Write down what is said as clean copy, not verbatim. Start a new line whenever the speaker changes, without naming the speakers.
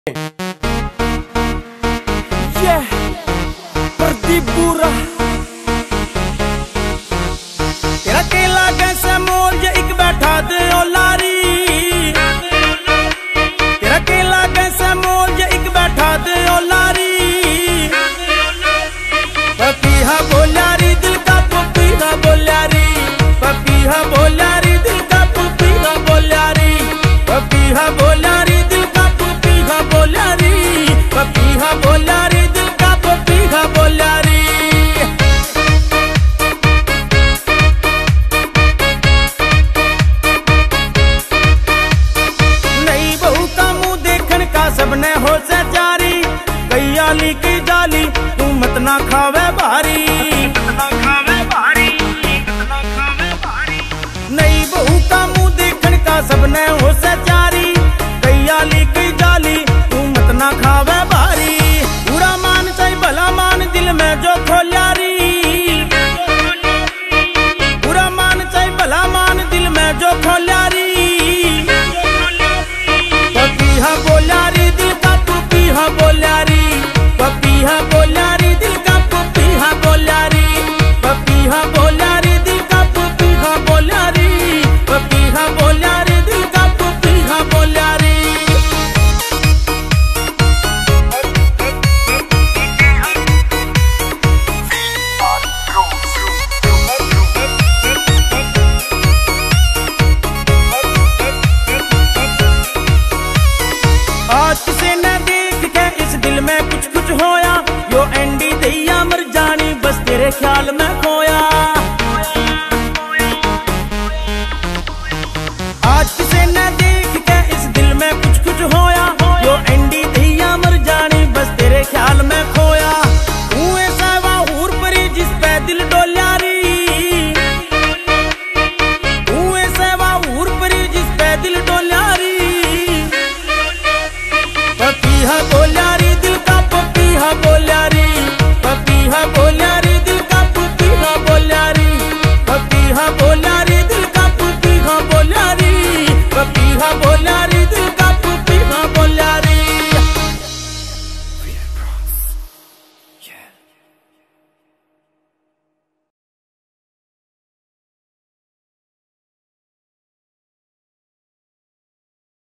प्रदीप बुरा तेरा केला कैसे मोल जे एक बैठा दे ओ लारी। तेरा केला कैसे मोल जे एक बैठा दे ओ लारी। पपीहा बोल्यारी दिल का पपीहा बोल्यारी। पपीहा बोल्यारी दिल का पपीहा बोल्यारी। पपीहा बोल्यारी दिल का पपीहा बोल्यारी। पपीहा बोल्यारी दिल का पपीहा बोल्यारी। नई बहू का मुंह देखन का सबने हो से जारी। कई आली की जाली तू मत ना खावे भारी। नई बहू का मुंह देखन का सबने हो से जारी। कई आली की जाली तू मत ना खावे भारी। बुरा मान चाहे भला मान दिल में जो खोल्यारी। बुरा मान चाहे भला मान दिल में जो खोल्यारी। पपीहा बोल्यारी दिल का पपीहा बोल्यारी। पपीहा बोल्यारी दिल का पपीहा बोल्यारी। पपीहा बोल्यारी दिल का पपीहा बोल्यारी। पपीहा बोल्यारी दिल का पपीहा बोल्यारी। आज किसी ने देख के इस दिल में कुछ कुछ होया। यो एंडी दैया मर जानी बस तेरे ख्याल में खोया।